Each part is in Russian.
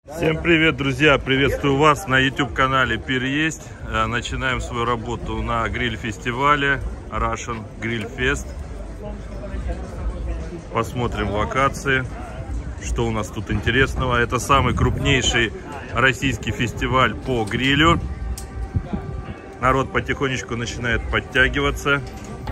Всем привет, друзья! Приветствую вас на YouTube-канале Пир Есть. Начинаем свою работу на гриль-фестивале Russian Grill Fest. Посмотрим локации, что у нас тут интересного. Это самый крупнейший российский фестиваль по грилю. Народ потихонечку начинает подтягиваться.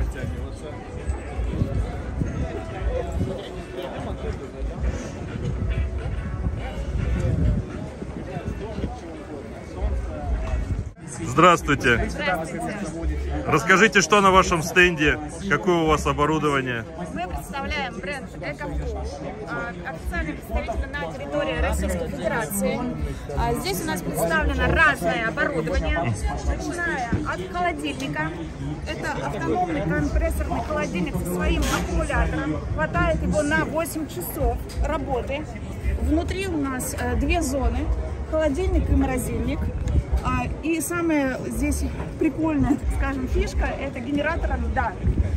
Здравствуйте. Здравствуйте. Расскажите, что на вашем стенде, какое у вас оборудование? Мы представляем бренд Экофу, официальный представитель на территории Российской Федерации. Здесь у нас представлено разное оборудование, начиная от холодильника. Это автономный компрессорный холодильник со своим аккумулятором. Хватает его на 8 часов работы. Внутри у нас две зоны: холодильник и морозильник. И самая здесь прикольная, скажем, фишка — это генератор льда.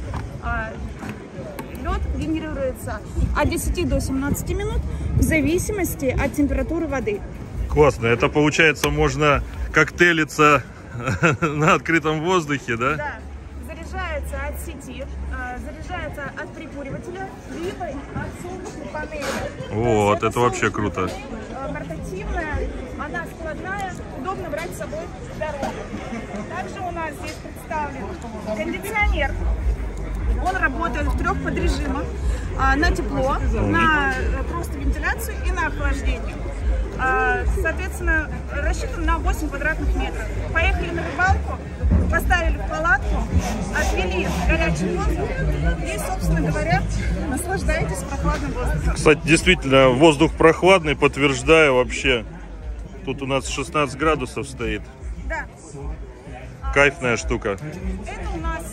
Лед генерируется от 10 до 17 минут в зависимости от температуры воды. Классно. Это получается, можно коктейлиться на открытом воздухе, да? Да. Заряжается от сети, заряжается от прикуривателя, либо от солнечной панели. Вот, это вообще круто. Портативная, она складная, удобно брать с собой в дорогу. Также у нас здесь представлен кондиционер. Он работает в 3 подрежимах: на тепло, на просто вентиляцию и на охлаждение. Соответственно, рассчитан на 8 квадратных метров. Поехали на рыбалку, поставили в палатку, отвели горячий воздух и, собственно говоря, наслаждайтесь прохладным воздухом. Кстати, действительно, воздух прохладный, подтверждаю вообще. Тут у нас 16 градусов стоит. Да. Кайфная штука. Это у нас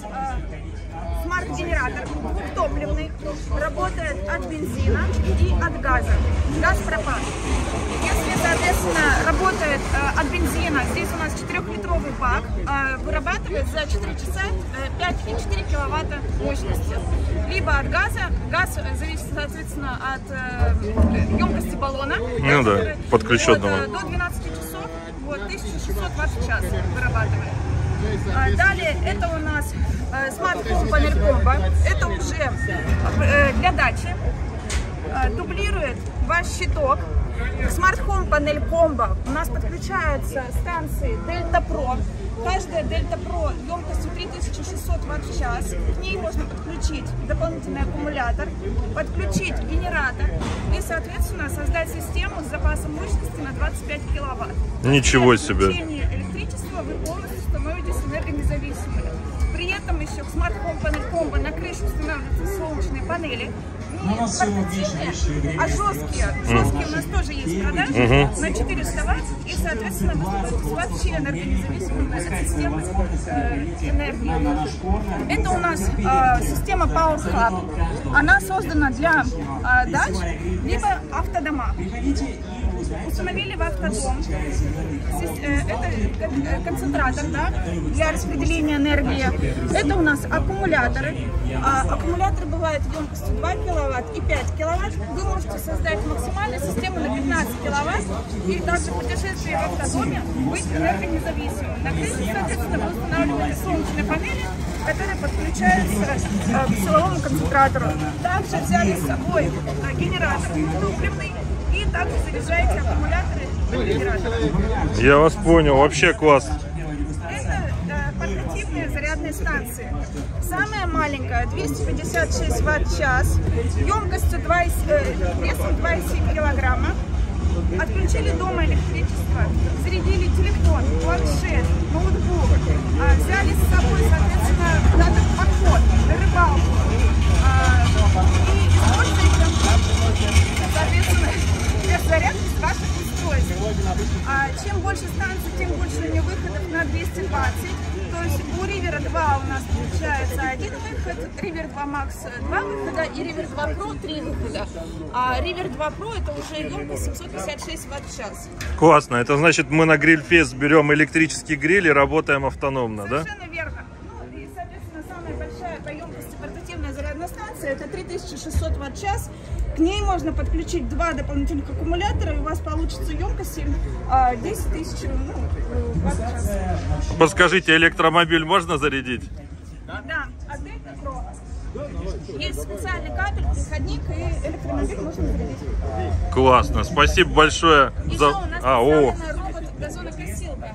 смарт-генератор, двухтопливный, работает от бензина и от газа. Газ-пропан. Если, соответственно, работает от бензина, здесь у нас 4-литровый бак, вырабатывает за 4 часа 5,4 киловатта мощности. Либо от газа, газ зависит, соответственно, от емкости баллона. Ну да, подключенного. До 12 часов, 1600 Вт в час вырабатывает. Далее это у нас Smart Home панель комбо. Это уже для дачи. Дублирует ваш щиток. К Smart Home панель комбо у нас подключаются станции Delta Pro. Каждая Delta Pro емкостью 3600 Вт в час. К ней можно подключить дополнительный аккумулятор, подключить генератор и, соответственно, создать систему с запасом мощности на 25 киловатт. Ничего себе! При подключении электричества вы полностью становитесь энергонезависимыми. При этом еще к Smart Home панель комбо на крышу устанавливаются солнечные панели. Не портативные, а жесткие. Жесткие у нас тоже есть в продаже на 400 Вт. И, соответственно, вы становитесь вообще энергонезависимыми от системы энергии. Это у нас система Power Hub. Она создана для дач, либо автодома. Установили в автодом. Это концентратор, да, для распределения энергии. Это у нас аккумуляторы. Аккумуляторы бывают емкостью 2 киловатт и 5 киловатт. Вы можете создать максимальную систему на 15 киловатт и также в путешествии в автодоме быть энергонезависимым. На крыше, соответственно, вы устанавливаете солнечные панели, которые подключаются к силовому концентратору. Также взяли с собой генератор топливный. И также заряжаете аккумуляторы от генератора. Я вас понял, вообще класс. Это портативные зарядные станции. Самая маленькая 256 Вт в час, емкостью весом 2,7 килограмма. Отключили дома электричество, зарядили телефон, планшет, ноутбук, взяли с собой, соответственно, куда-то в поход, на рыбалку и используете, соответственно, зарядки с ваших устройств. Чем больше станций, тем больше у нее выходов на 220. То есть у River 2 у нас получается 1 выход, River 2 Max 2 выхода и River 2 Pro 3 выхода. А River 2 Pro это уже емкость 756 Вт в час. Классно. Это значит, мы на гриль-фест берем электрический гриль и работаем автономно, да? Совершенно верно. Ну и, соответственно, самая большая по емкости портативная зарядная станция это 3600 Вт в час. К ней можно подключить 2 дополнительных аккумулятора, и у вас получится емкость 10 тысяч ватт-час. Подскажите, электромобиль можно зарядить? Да, от Delta Pro. Есть специальный кабель, переходник, и электромобиль можно зарядить. Классно, спасибо большое. Еще у нас специальная робот-газонокосилка.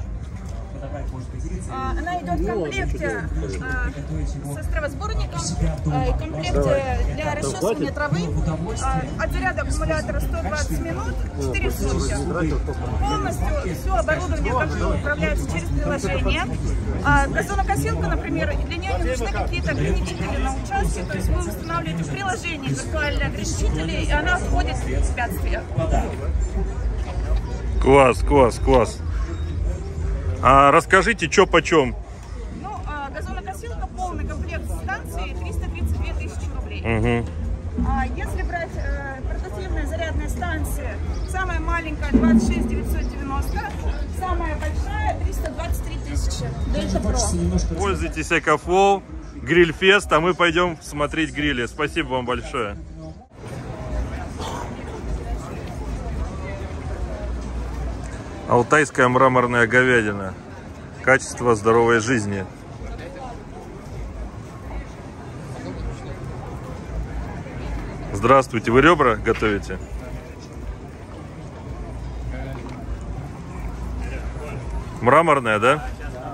Она идет в комплекте со стравосборником, в комплекте для расчесывания травы. От заряда аккумулятора 120 минут, 4 сутки. Полностью все оборудование компьютера управляется через приложение. Газонокосилка, например, для нее не нужны какие-то ограничители на участке, то есть вы устанавливаете в приложении виртуальные ограничители, и она входит в препятствия. Класс, класс, класс. А расскажите, что почем? Ну, газонокосилка, полный комплект станции, 332 тысячи рублей. Угу. Если брать портативные зарядные станции, самая маленькая 26 990, самая большая 323 тысячи. Delta Pro. Пользуйтесь Экофлоу, Грильфест, а мы пойдем смотреть грили. Спасибо вам большое. Алтайская мраморная говядина. Качество здоровой жизни. Здравствуйте, вы ребра готовите? Мраморная, да?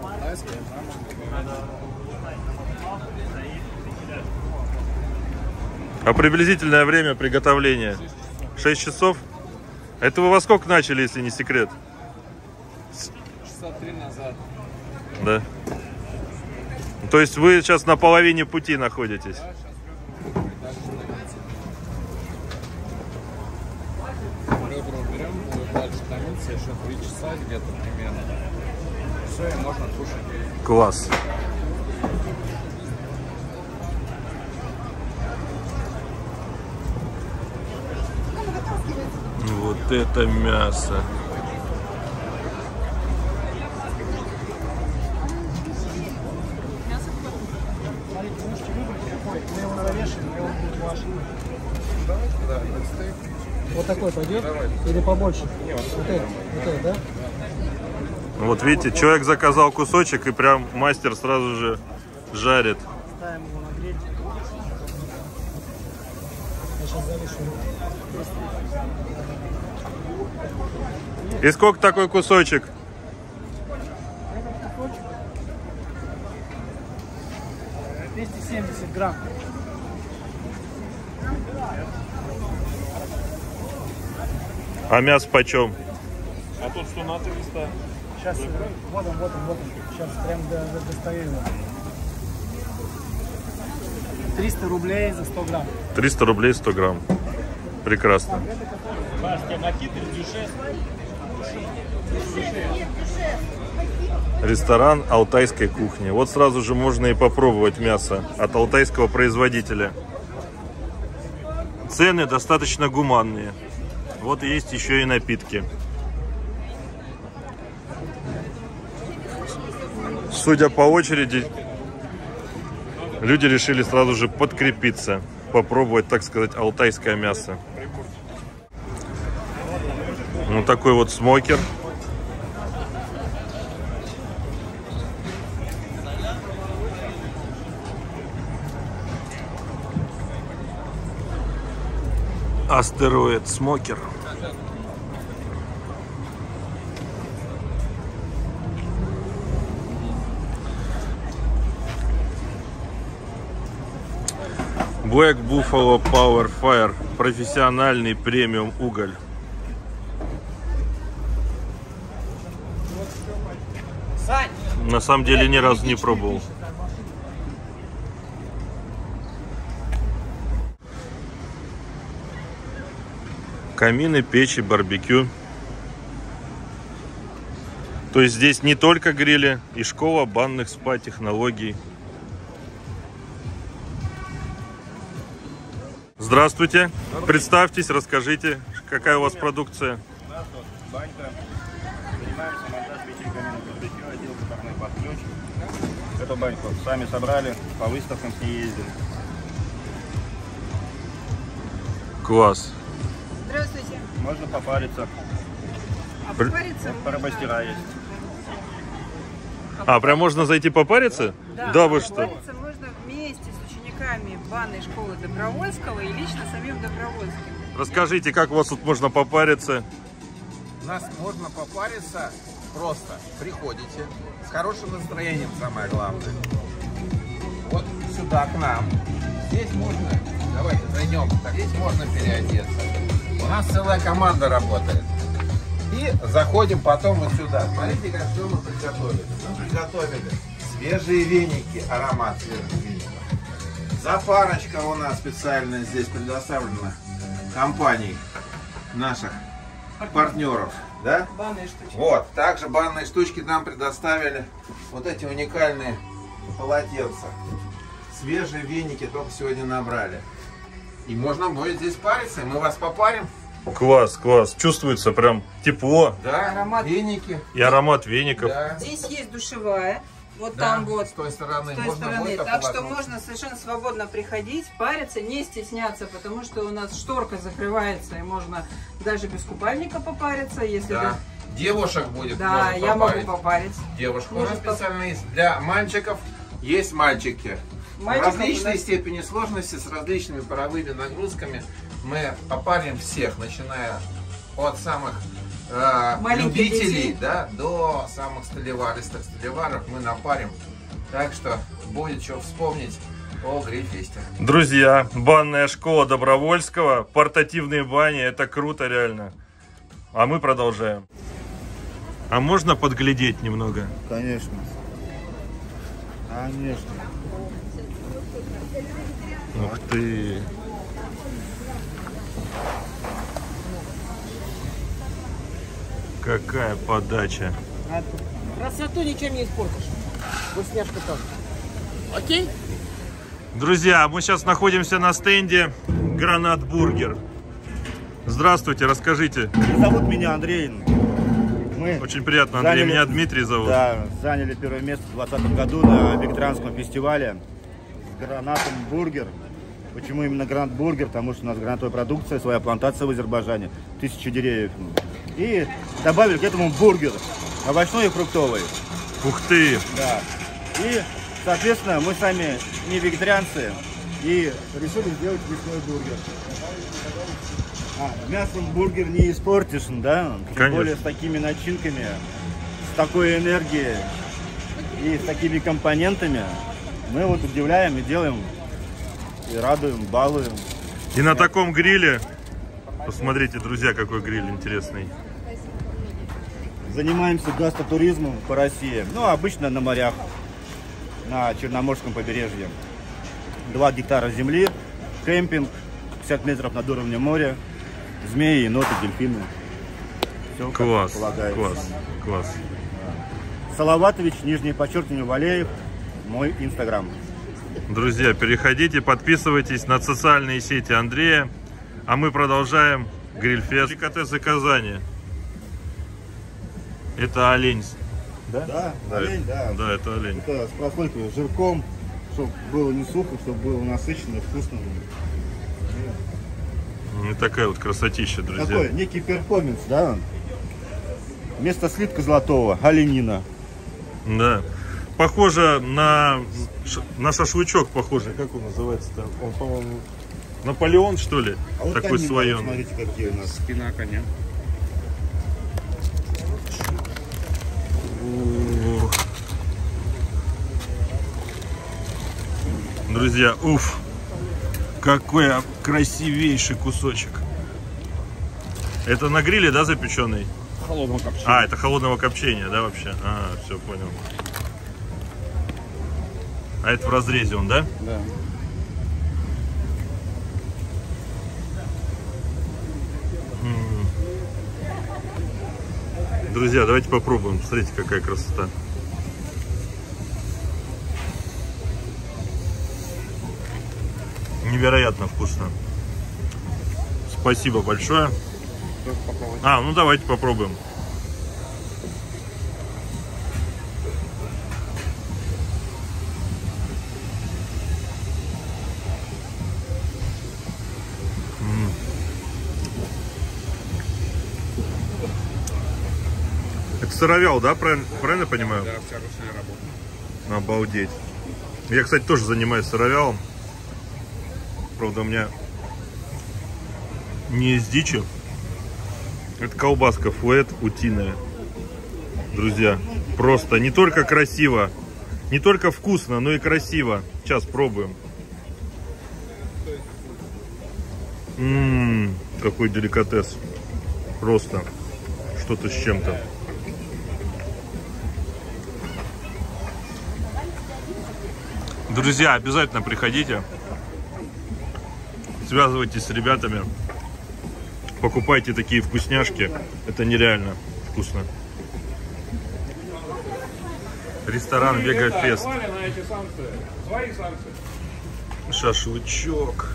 А приблизительное время приготовления? 6 часов? Это вы во сколько начали, если не секрет? Часа 3 назад. Да. То есть вы сейчас на половине пути находитесь? Ребра уберем, будет дальше томиться еще 3 часа где-то примерно. Все, и можно кушать. Класс. Вот это мясо. Вот такой пойдет? Или побольше? Вот это, да? Вот видите, человек заказал кусочек, и прям мастер сразу же жарит. Ставим его на гриль. Я сейчас завешу. И сколько такой кусочек? 270 грамм. А мясо почем? А тут что на 300? Сейчас, вот он. Сейчас прям достаю его. 300 рублей за 100 грамм. 300 рублей 100 грамм. Прекрасно. Ресторан алтайской кухни. Вот сразу же можно и попробовать мясо от алтайского производителя. Цены достаточно гуманные. Вот есть еще и напитки. Судя по очереди, люди решили сразу же подкрепиться, попробовать, так сказать, алтайское мясо. Ну, такой вот смокер. Астероид смокер. Black Buffalo Power Fire. Профессиональный премиум уголь. На самом деле ни разу не пробовал. Камины, печи, барбекю. То есть здесь не только грили, и школа банных спа-технологий. Здравствуйте. Представьтесь, расскажите, какая у вас продукция. У нас тут банька. Занимаемся монтаж печи каминных барбекю, отделка парных под ключ. Эту баньку сами собрали, по выставкам с ней ездили. Класс. Здравствуйте. Можно попариться. А попариться? Паромастера есть. А, прям можно зайти попариться? Да вы что? Попариться можно вместе с учениками банной школы Добровольского и лично самим Добровольским. Расскажите, как у вас тут можно попариться? У нас можно попариться просто. Приходите с хорошим настроением, самое главное. Вот сюда к нам. Здесь можно, давайте зайдем, здесь можно переодеться. У нас целая команда работает. И заходим потом вот сюда. Смотрите, как что мы приготовили. Мы приготовили свежие веники, аромат свежих веников. Запарочка у нас специально здесь предоставлена компанией наших партнеров. Да? Банные штучки. Вот, также банные штучки нам предоставили вот эти уникальные полотенца. Свежие веники только сегодня набрали. И можно будет здесь париться, и мы вас попарим. Класс, класс. Чувствуется прям тепло Да, Аромат. веники. и аромат веников. Да, Здесь есть душевая. Вот да, там вот. с той стороны. С той можно стороны. будет Так что ополоснуть. можно совершенно свободно приходить, париться, не стесняться, потому что у нас шторка закрывается, и можно даже без купальника попариться, если Да. Девушек будет. Да, можно я могу попарить. попарить. Девушка у Может, нас специально есть. Для мальчиков есть мальчики. Мальчиков В различной у нас- степени сложности, с различными паровыми нагрузками. Мы попарим всех, начиная от самых Маленьких любителей, детей. да, до самых столеваристых столеваров мы напарим. Так что будет что вспомнить о гриль-фесте. Друзья, банная школа Добровольского, портативные бани, это круто реально. А мы продолжаем. А можно подглядеть немного? Конечно. Конечно. Ух ты. Какая подача. Красоту ничем не испортишь. Вкусняшка тоже. Окей? Друзья, мы сейчас находимся на стенде Гранат Бургер. Здравствуйте, расскажите. Зовут меня Андрей. Мы Очень приятно, Андрей. заняли- Меня Дмитрий зовут. Да, заняли первое место в 2020 году на вегетарианском фестивале с Гранатом Бургер. Почему именно Гранат Бургер? Потому что у нас гранатовая продукция, своя плантация в Азербайджане, 1000 деревьев. И добавили к этому бургер, овощной и фруктовый. Ух ты. Да. И, соответственно, мы сами не вегетарианцы и решили сделать мясной бургер. Мясом бургер не испортишь, да? Тем Конечно. более с такими начинками, с такой энергией и с такими компонентами. Мы вот удивляем и делаем, и радуем, балуем. И на таком гриле, посмотрите, друзья, какой гриль интересный. Занимаемся гастротуризмом по России. Ну, обычно на морях, на Черноморском побережье. 2 гектара земли, кемпинг, 50 метров над уровнем моря, змеи, еноты, дельфины. Все Класс, как полагается. класс, класс. Салаватович, нижнее подчеркивание, Валеев, мой инстаграм. Друзья, переходите, подписывайтесь на социальные сети Андрея. А мы продолжаем грильфест. Деликатесы Казани. Это олень. Да? Да, Да, олень, да. Да, это олень. Это с прослойкой жирком, чтобы было не сухо, чтобы было насыщенно, вкусно. И такая вот красотища, друзья. Такой некий перформанс, да? Вместо слитка золотого оленина. Да. Похоже на, на шашлычок, похоже. Как он называется-то? Он, по-моему, Наполеон, что ли? А вот Такой конины, слоеный. смотрите, какие у нас. Спина коня. О. Друзья, уф, какой красивейший кусочек. Это на гриле, да, запеченный? Холодного копчения. А, это холодного копчения, да, вообще? А, все, понял. А это в разрезе он, да? Да. Друзья, давайте попробуем. Смотрите, какая красота. Невероятно вкусно. Спасибо большое. А, ну давайте попробуем. Это сыровял, да? Правильно понимаю? Да, вся ручная работа. Обалдеть. Я, кстати, тоже занимаюсь сыровялом. Правда, у меня не из дичи. Это колбаска фуэт утиная. Друзья, просто не только красиво, не только вкусно, но и красиво. Сейчас пробуем. Какой деликатес. Просто что-то с чем-то. Друзья, обязательно приходите. Связывайтесь с ребятами. Покупайте такие вкусняшки. Это нереально вкусно. Ресторан Вегафест. Шашлычок.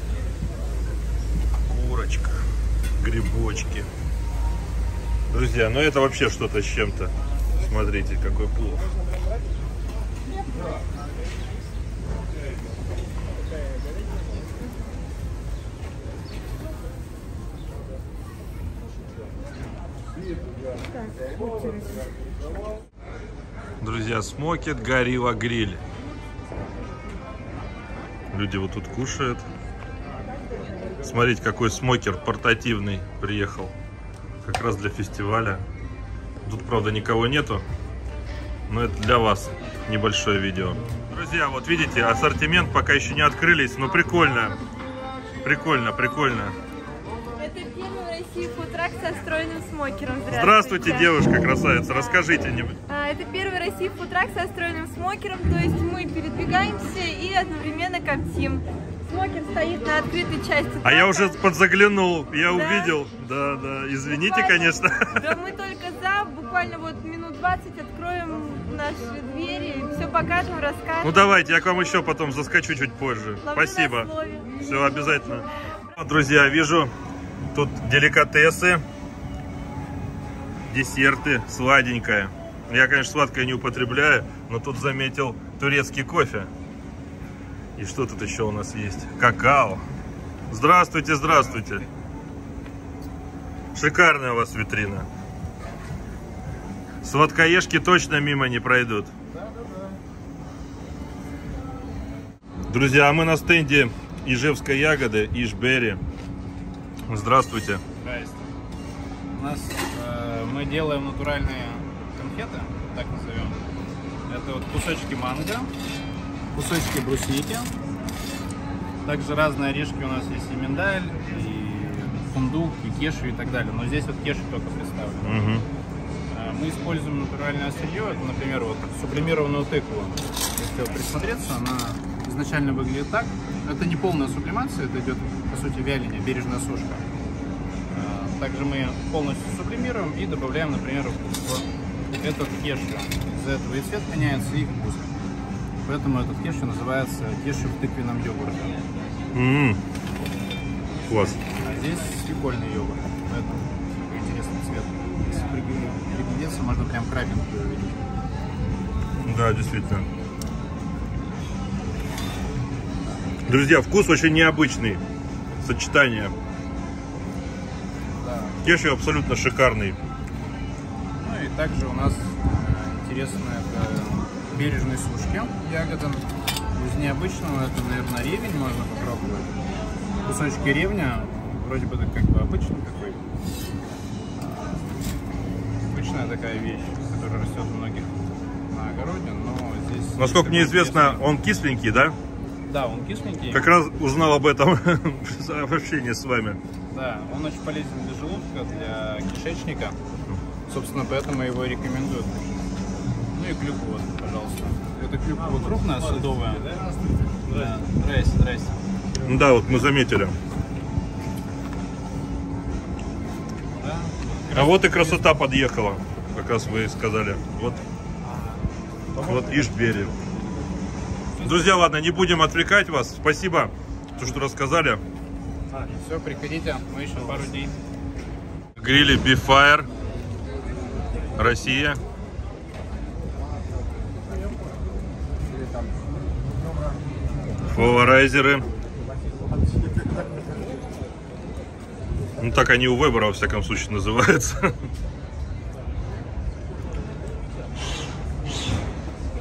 Курочка. Грибочки. Друзья, ну это вообще что-то с чем-то. Смотрите, какой плов. Друзья, Смокет Горилла Гриль. Люди вот тут кушают. Смотрите, какой смокер портативный приехал. Как раз для фестиваля. Тут, правда, никого нету. Но это для вас небольшое видео. Друзья, вот видите, ассортимент пока еще не открылись. Но прикольно. Прикольно, прикольно. Это первый в России фудтрак со встроенным смокером. Здравствуйте, девушка, красавица. Расскажите. Это первый в России фудтрак со встроенным смокером. То есть мы передвигаемся и одновременно коптим. Смокер стоит на открытой части трака. А я уже подзаглянул, я увидел. Да, извините, буквально, конечно. Да, мы только буквально вот минут 20 откроем наши двери, все покажем, расскажем. Ну давайте, я к вам еще потом заскочу чуть позже. Ловлю Спасибо. на слове. Все, обязательно. Вот, друзья, вижу тут деликатесы, десерты, сладенькое. Я, конечно, сладкое не употребляю, но тут заметил турецкий кофе. И что тут еще у нас есть? Какао. Здравствуйте, здравствуйте. Шикарная у вас витрина. Сладкоежки точно мимо не пройдут. Друзья, а мы на стенде Ижевской ягоды, Ижберри. Здравствуйте. Здрасте. У нас мы делаем натуральные конфеты, так назовем. Это вот кусочки манго, кусочки брусники. Также разные орешки у нас есть, и миндаль, и фундук, и кешью и так далее. Но здесь вот кешью только представлено. Мы используем натуральное сырье. Это, например, вот сублимированную тыкву. Если вот присмотреться, она изначально выглядит так. Это не полная сублимация, это идет, по сути, вяление, бережная сушка. Также мы полностью сублимируем и добавляем, например, в этот кешью. Из-за этого и цвет меняется, и вкус. Поэтому этот кешью называется кешью в тыквенном йогурте. Класс. А здесь свекольный йогурт. Поэтому такой интересный цвет. Если приглядеться, можно прям крабинг увидеть. Да, действительно. Друзья, вкус очень необычный. Сочетание. Да. Кешью абсолютно шикарный. Ну и также у нас интересно это бережные сушки ягоды. Из необычного это, наверное, ревень можно попробовать. Кусочки ревня, вроде бы как бы обычный такой. Обычная такая вещь, которая растет у многих на огороде, но здесь... Насколько мне известно, он кисленький, да? Да, он кисленький. Как раз узнал об этом в общении с вами. Да, он очень полезен для желудка, для кишечника. Собственно, поэтому его и рекомендуют. Ну и клюква, вот, пожалуйста. Это клюква крупная, садовая. Да. Здрасте, здрасте. Да, вот мы заметили. Да. А вот и красота подъехала, как раз вы сказали. Вот Ижберри. Друзья, ладно, не будем отвлекать вас. Спасибо, что рассказали. Все, приходите, мы еще пару дней. Грили Beef Fire. Россия. Флорайзеры. Ну так они у Вебера во всяком случае называются.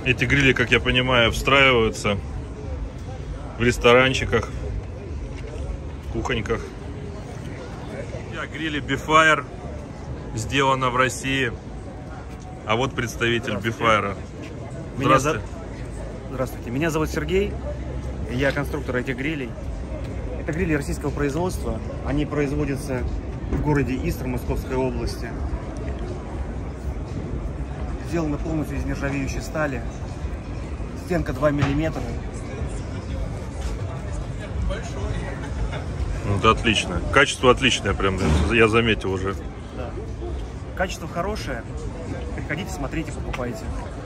Эти грили, как я понимаю, встраиваются в ресторанчиках, кухоньках. Грили Beefire, сделано в России. А вот представитель Beefire. Здравствуйте. Здравствуйте. Меня зовут Сергей. Я конструктор этих грилей. Это грили российского производства. Они производятся в городе Истра Московской области. Сделаны полностью из нержавеющей стали. Стенка 2 миллиметра. Ну, это отлично. Качество отличное, прям я заметил уже. Да. Качество хорошее. Приходите, смотрите, покупайте.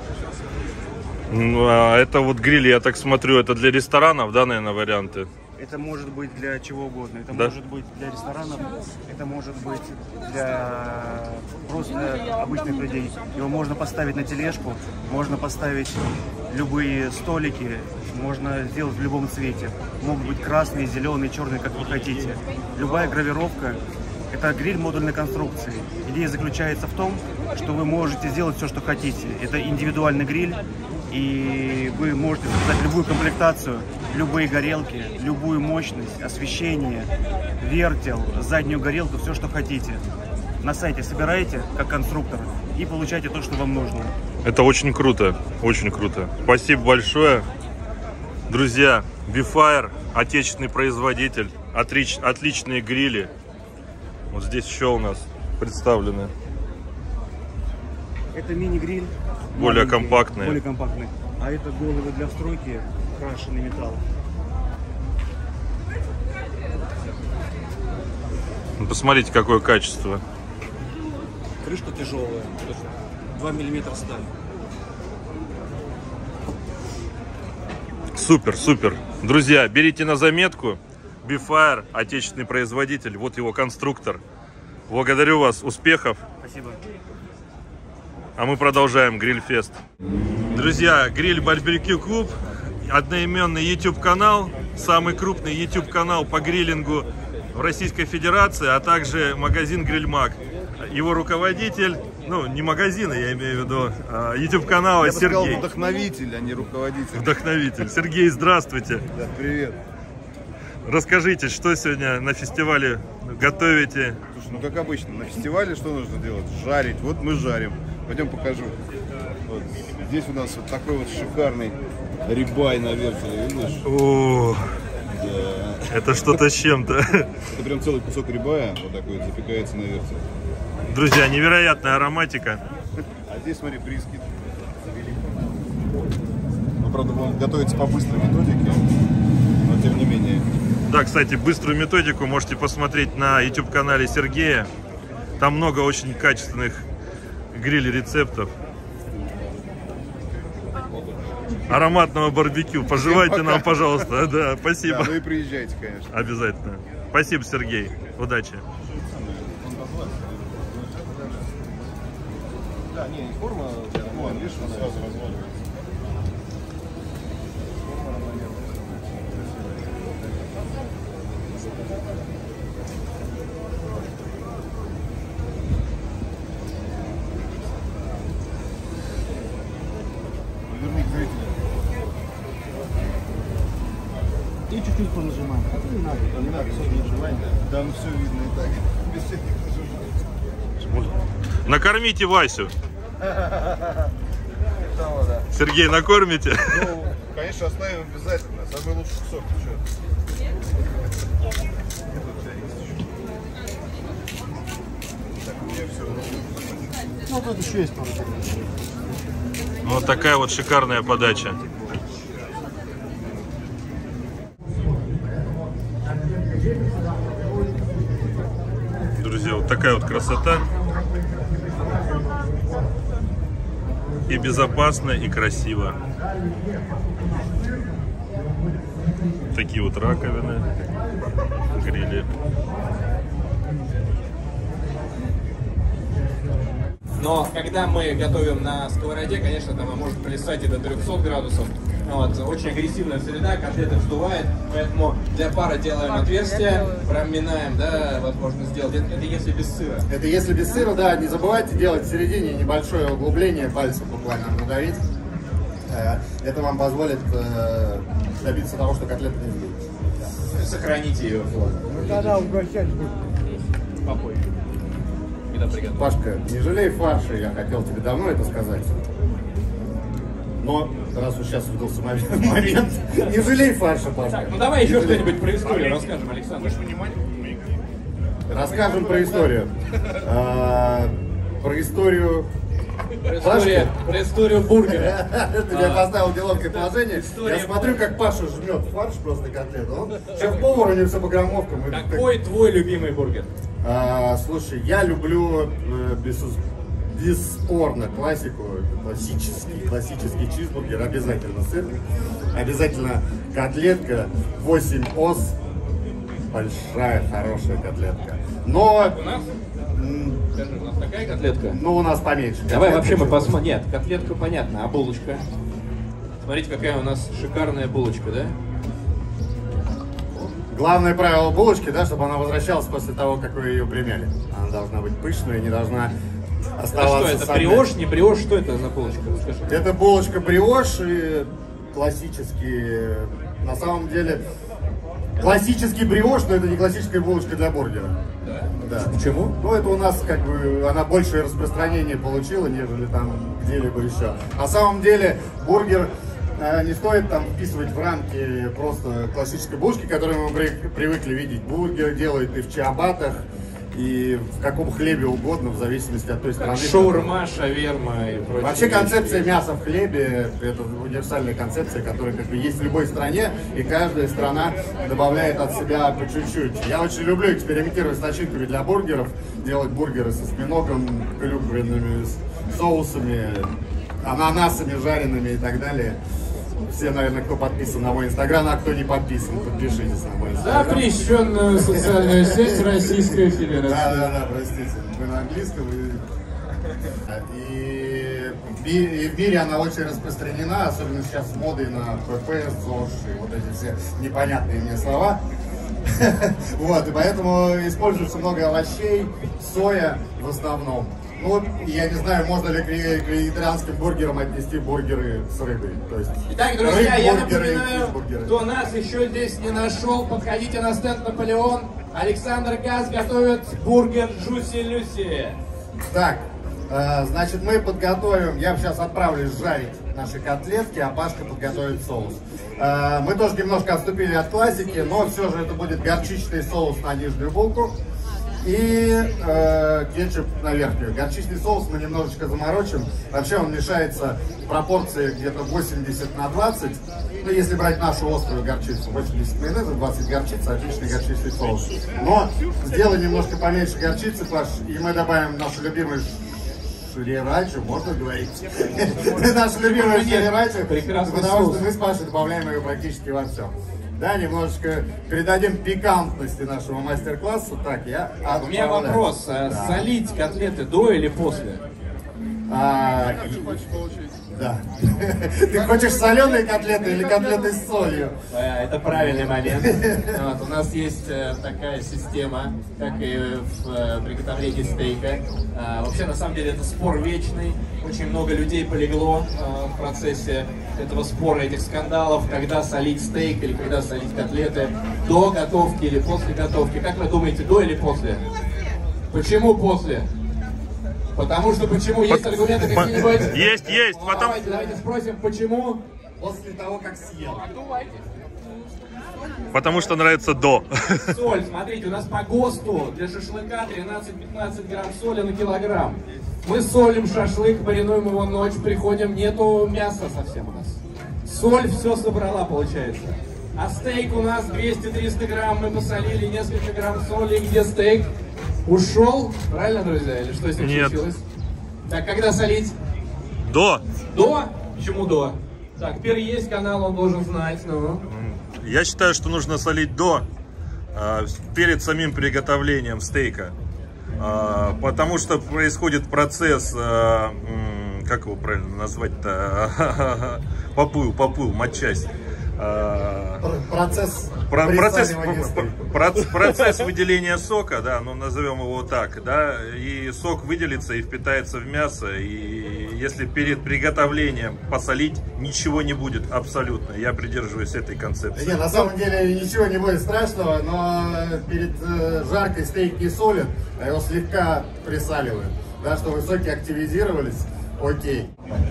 Ну, а это вот грили, я так смотрю, это для ресторанов, да, наверное, варианты? Это может быть для чего угодно. Это да? может быть для ресторанов, это может быть для просто обычных людей. Его можно поставить на тележку, можно поставить любые столики, можно сделать в любом цвете. Могут быть красные, зеленые, черные, как вы хотите. Любая гравировка. Это гриль модульной конструкции. Идея заключается в том, что вы можете сделать все, что хотите. Это индивидуальный гриль, и вы можете создать любую комплектацию, любые горелки, любую мощность, освещение, вертел, заднюю горелку, все, что хотите. На сайте собираете, как конструктор, и получаете то, что вам нужно. Это очень круто, очень круто. Спасибо большое. Друзья, Beefire, отечественный производитель, отличные грили. Вот здесь еще у нас представлены. Это мини-гриль. Более компактные. Более компактный. А это головы для встройки, крашеный металл. Ну, посмотрите, какое качество. Крышка тяжелая. 2 миллиметра сталь. Супер, супер. Друзья, берите на заметку. Beefire, отечественный производитель, вот его конструктор. Благодарю вас, успехов. Спасибо. А мы продолжаем Грильфест. Друзья, Гриль Барбекю Клуб, одноименный YouTube канал, самый крупный YouTube канал по гриллингу в Российской Федерации, а также магазин Грильмаг. Его руководитель, ну не магазина, я имею в виду, YouTube канала Сергей. Я бы сказал, вдохновитель, а не руководитель. Вдохновитель. Сергей, здравствуйте. Да, привет. Расскажите, что сегодня на фестивале готовите? Слушай, ну как обычно, на фестивале что нужно делать? Жарить. Вот мы жарим. Пойдем покажу. Вот. Здесь у нас вот такой вот шикарный рибай на вертеле, видишь? О, да. Это что-то с чем-то. Это прям целый кусок рибая, вот такой вот запекается на вертеле. Друзья, невероятная ароматика. А здесь, смотри, брискет. Ну, правда, он готовится по быстрой методике, но тем не менее. Да, кстати, быструю методику можете посмотреть на YouTube-канале Сергея. Там много очень качественных гриль-рецептов. Ароматного барбекю. Пожелайте нам, пожалуйста. Да, спасибо. Да, ну и приезжайте, конечно. Обязательно. Спасибо, Сергей. Удачи. Да, не форма, вон, видишь, он сразу разваливается. Верни к зрителю. И чуть-чуть понажимаем. Не надо. Не надо, все нажимать. Да, ну все видно и так. Без всяких нажиманий. Накормите Васю. Сергей, накормите? Ну, конечно, оставим обязательно. Самый лучший кусок. Так, у меня все. Ну, тут еще есть тоже. Вот такая вот шикарная подача. Друзья, вот такая вот красота. И безопасно, и красиво. Такие вот раковины, грили. Но когда мы готовим на сковороде, конечно, там может плясать и до 300 градусов. Вот, очень агрессивная среда, котлеты вздувает, поэтому для пара делаем отверстие, проминаем, да, возможно сделать. Это если без сыра. Это если без сыра, да, не забывайте делать в середине небольшое углубление, пальцем буквально надавить. Это вам позволит добиться того, что котлета не сгорит. Сохраните ее. Тогда угощать будет. Попой. Когда приготовим. Пашка, не жалей фарша, я хотел тебе давно это сказать. Но раз уж сейчас выдался момент, не жалей фарша, Пашка. Так, ну давай еще что-нибудь про историю расскажем, Александр. Расскажем про историю. Про историю... Про историю бургера. Ты меня поставил в неловкое положение. Я смотрю, как Паша жмет фарш просто котлету. Он шеф-повар, у него все по граммовкам. Какой твой любимый бургер? Слушай, я люблю бесспорно классику, классический чизбургер, обязательно сыр, обязательно котлетка, 8 ос, большая, хорошая котлетка. Но... У нас? Скажи, у нас такая котлетка? Ну, у нас поменьше. Давай вообще мы посмотрим. Нет, котлетка понятно, а булочка? Смотрите, какая у нас шикарная булочка, да? Главное правило булочки, да, чтобы она возвращалась после того, как вы ее примяли. Она должна быть пышной, не должна оставаться. А что это, бриош, не бриош? Что это за булочка? Расскажи. Это булочка бриош и классический, на самом деле, классический бриош, но это не классическая булочка для бургера. Да. Почему? Ну, это у нас, как бы, она большее распространение получила, нежели там где-либо еще. На самом деле, бургер не стоит там вписывать в рамки просто классической булочки, которую мы привыкли видеть. Бургер делают и в чиабатах, и в каком хлебе угодно, в зависимости от той страны. Шаурма, шаверма и прочее. Вообще концепция мяса в хлебе – это универсальная концепция, которая как бы есть в любой стране, и каждая страна добавляет от себя по чуть-чуть. Я очень люблю экспериментировать с начинками для бургеров, делать бургеры со осьминогом, клюквенными соусами, ананасами жареными и так далее. Все, наверное, кто подписан на мой инстаграм, а кто не подписан, подпишитесь на мой инстаграм. Запрещенную социальную сеть Российской Федерации. Да, простите, мы на английском. И в мире она очень распространена, особенно сейчас с модой на ПП, ЗОЖ и вот эти все непонятные мне слова. Вот, и поэтому используется много овощей, соя в основном. Ну, я не знаю, можно ли к вегетарианским бургерам отнести бургеры с рыбой. То есть, итак, друзья, я напоминаю, кто нас еще здесь не нашел, подходите на стенд Наполеон. Александр Газ готовит бургер Juicy Lucy. Так, значит, мы подготовим, я сейчас отправлюсь жарить наши котлетки, а Пашка подготовит соус. Мы тоже немножко отступили от классики, но все же это будет горчичный соус на нижнюю булку. И кетчуп на верхнюю. Горчичный соус мы немножечко заморочим. Вообще он мешается в пропорции где-то 80/20. Ну, если брать нашу острую горчицу, 80 майонеза, 20 горчицы, отличный горчичный соус. Но сделай немножко поменьше горчицы, Паш, и мы добавим нашу любимую шрирачу, можно говорить? Нашу любимую шрирачу, потому что мы с Пашей добавляем ее практически во всем. Да, немножечко передадим пикантности нашему мастер-классу. Так, я у меня вопрос. Да. Солить котлеты до или после? Да. Ты хочешь соленые котлеты или котлеты с солью? Это правильный момент. Вот, у нас есть такая система, как и в приготовлении стейка. Вообще, на самом деле, это спор вечный. Очень много людей полегло в процессе этого спора, этих скандалов, когда солить стейк или когда солить котлеты, до готовки или после готовки. Как вы думаете, до или после? Почему после? Потому что почему? Есть аргументы какие-нибудь? Есть. Потом... Давайте спросим, почему? После того, как съел. Потому что нравится до. Соль, смотрите, у нас по ГОСТу для шашлыка 13-15 грамм соли на килограмм. Мы солим шашлык, маринуем его ночь, приходим, нету мяса совсем у нас. Соль все собрала, получается. А стейк у нас 200-300 грамм, мы посолили несколько грамм соли. Где стейк? Ушел? Правильно, друзья? Или что с ним случилось? Так, когда солить? До. До? Почему до? Так, теперь есть канал, он должен знать. Ну. Я считаю, что нужно солить до, перед самим приготовлением стейка. Потому что происходит процесс, как его правильно назвать-то, поплыл, матчасть. процесс выделения сока, да, ну назовем его так, да, и сок выделится и впитается в мясо, и если перед приготовлением посолить, ничего не будет абсолютно. Я придерживаюсь этой концепции. Нет, на самом деле ничего не будет страшного, но перед жаркой стейк не солят, а его слегка присаливают, да, чтобы соки активизировались. Окей.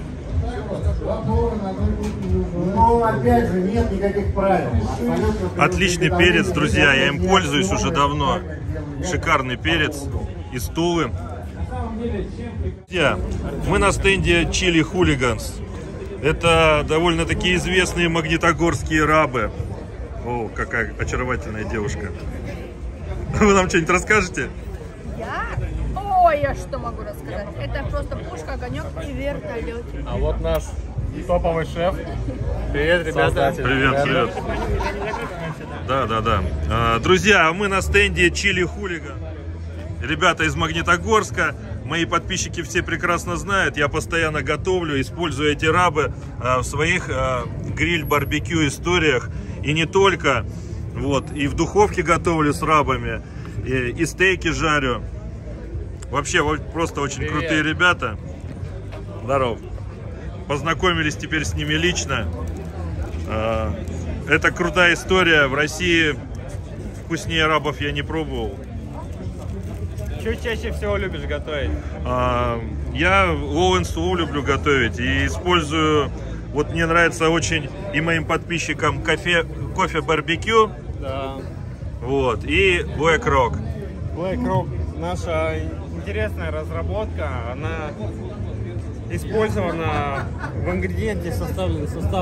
Но опять же нет никаких правил. Отличный перец, друзья, я им пользуюсь уже давно. Шикарный перец из Тулы. Друзья, мы на стенде Chili Hooligans. Это довольно-таки известные магнитогорские рабы. О, какая очаровательная девушка. Вы нам что-нибудь расскажете? Ой, я что могу рассказать? Это просто пушка, огонек и вертолет. А вот наш топовый шеф. Привет, ребята. Привет, привет. Да. Друзья, мы на стенде Chili Hooligan. Ребята из Магнитогорска. Мои подписчики все прекрасно знают. Я постоянно готовлю, использую эти рабы в своих гриль-барбекю историях. И не только. Вот, и в духовке готовлю с рабами. И стейки жарю. Вообще, просто очень крутые ребята. Здорово. Познакомились теперь с ними лично. Это крутая история. В России вкуснее рабов я не пробовал. Что чаще всего любишь готовить? Я low and slow люблю готовить. И использую, вот мне нравится очень и моим подписчикам кофе барбекю. Да. Вот. И Black Rock. Black Rock. Наша интересная разработка, она использована в ингредиенте, составлен состав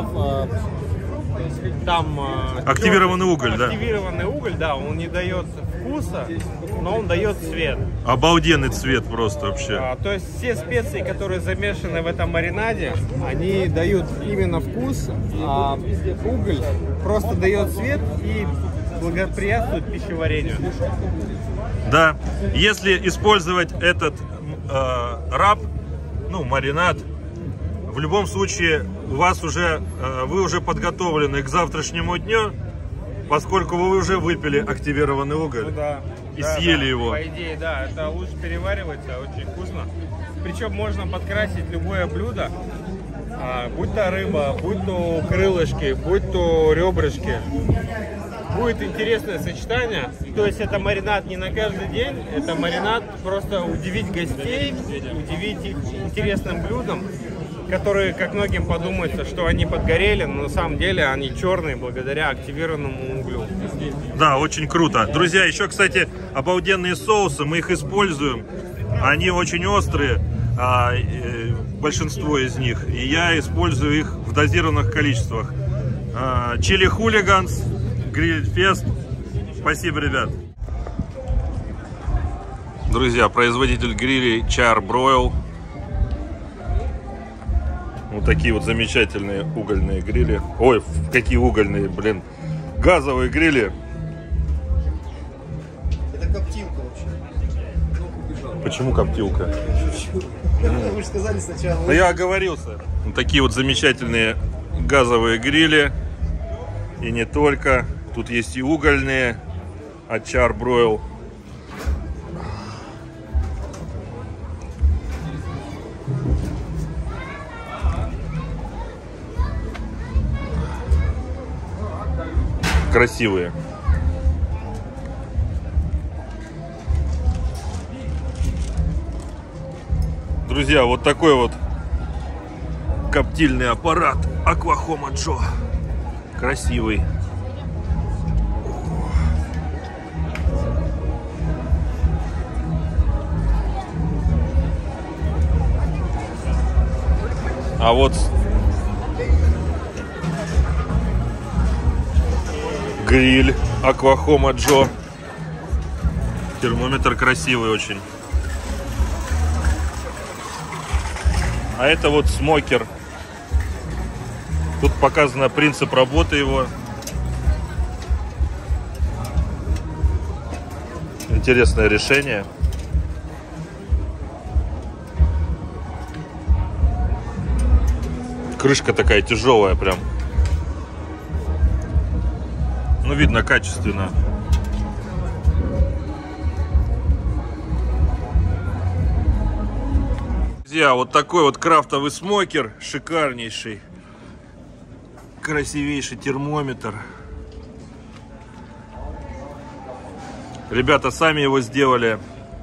там активированный уголь, да? Активированный уголь, да, он не дает вкуса, но он дает цвет. Обалденный цвет просто вообще. То есть все специи, которые замешаны в этом маринаде, они дают именно вкус, а уголь просто дает цвет и благоприятствует пищеварению. Да, если использовать этот раб, ну, маринад, в любом случае вы уже подготовлены к завтрашнему дню, поскольку вы уже выпили активированный уголь и съели его. По идее, да, это лучше переваривается, очень вкусно. Причем можно подкрасить любое блюдо, будь то рыба, будь то крылышки, будь то ребрышки. Будет интересное сочетание. То есть это маринад не на каждый день, это маринад просто удивить гостей, удивить их интересным блюдом, которые, как многим подумается, что они подгорели, но на самом деле они черные благодаря активированному углю. Да, очень круто. Друзья, еще, кстати, обалденные соусы, мы их используем. Они очень острые, большинство из них, и я использую их в дозированных количествах. Chili Hooligans, Гриль-фест. Спасибо, ребят. Друзья, производитель грилей Char-Broil. Вот такие вот замечательные угольные грили. Ой, какие угольные, блин. Газовые грили. Это коптилка вообще. Почему коптилка? Вы же сказали сначала. Ну, я оговорился. Вот такие вот замечательные газовые грили. И не только. Тут есть и угольные от Char-Broil. Красивые. Друзья, вот такой вот коптильный аппарат Aquahoma Joe. Красивый. А вот гриль Aquahoma Joe. Термометр красивый очень. А это вот смокер. Тут показан принцип работы его. Интересное решение. Крышка такая тяжелая прям. видно качественно. Друзья, вот такой вот крафтовый смокер, шикарнейший, красивейший термометр. Ребята сами его сделали.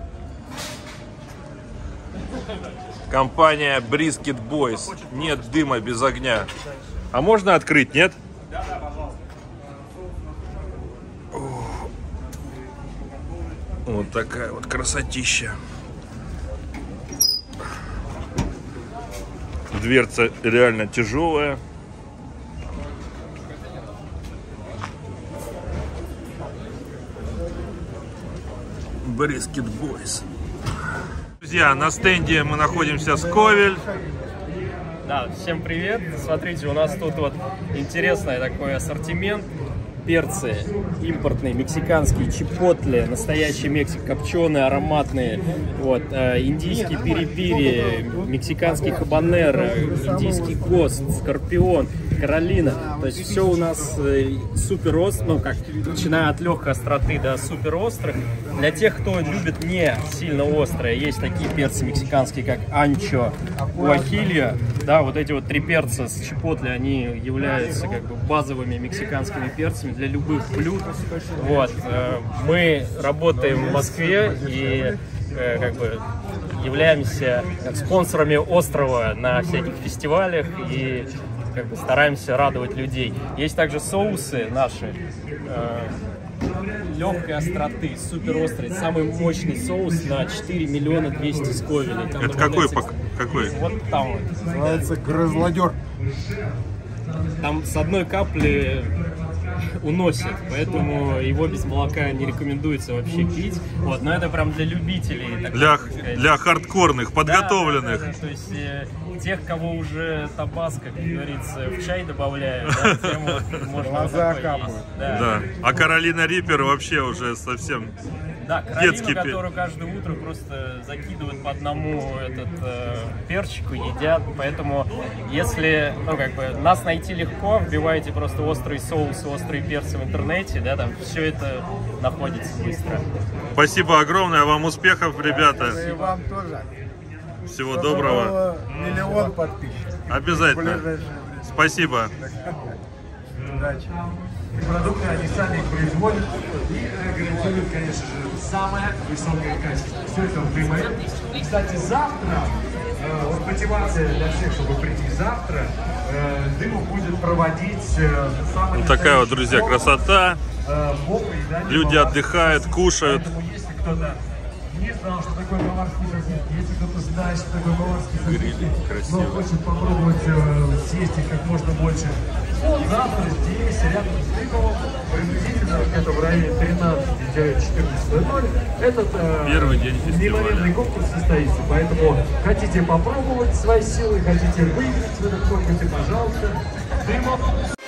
Компания Brisket Boys. Нет дыма без огня. А можно открыть, нет? Да, пожалуйста. Вот такая вот красотища. Дверца реально тяжелая. Brisket Boys. Друзья, на стенде мы находимся с Ковель. Да, всем привет. Смотрите, у нас тут вот интересный такой ассортимент. Перцы импортные, мексиканские, чипотле, настоящий Мексик, копченые, ароматные, вот, индийский пири-пири, мексиканский хабанеро, индийский гост, скорпион, Каролина. То есть все у нас супер остро, ну как, начиная от легкой остроты до супер острых. Для тех, кто любит не сильно острое, есть такие перцы мексиканские, как анчо, гуахильо. Да, вот эти вот три перца с чипотле, они являются как бы базовыми мексиканскими перцами для любых блюд. Вот. Мы работаем в Москве и как бы являемся спонсорами острова на всяких фестивалях и как бы стараемся радовать людей. Есть также соусы наши легкой остроты, супер острый, самый мощный соус на 4 миллиона 200 сковелей. Там это какой? Вот там вот. Называется грызлодер. Там с одной капли уносит, поэтому его без молока не рекомендуется вообще пить. Вот, но это прям для любителей. Для хардкорных, подготовленных. Да, то есть тех, кого уже табаско, как говорится, в чай добавляют, да, тем вот можно глаза капают. Да. А Каролина Риппер вообще уже совсем детский Каролину, которую каждое утро просто закидывают по одному перчику, едят. Поэтому, если, ну, как бы, нас найти легко, вбивайте просто острый соус, острые перцы в интернете, да, там все это находится быстро. Спасибо огромное, вам успехов, ребята. И вам тоже. Всего доброго. Миллион подписчиков. Обязательно. Спасибо. Удачи. Продукты они сами производят и гарантируют, конечно же, самое высокое качество. Все это в дыме. Кстати, завтра, вот мотивация для всех, чтобы прийти завтра, Дымов будет проводить самое... Вот такая вот, друзья, красота. Люди отдыхают, кушают. Поэтому, если кто-то не знал, что такое баварский сосиски, если кто-то знает, что такое баварский сосиски, но хочет попробовать съесть их как можно больше, вот завтра здесь, рядом с Дымовым, приблизительно где-то в районе 13-14:00, этот первый день фестиваля. неимоверный конкурс состоится. Поэтому хотите попробовать свои силы, хотите выиграть в этом конкурсе, пожалуйста, Дымов.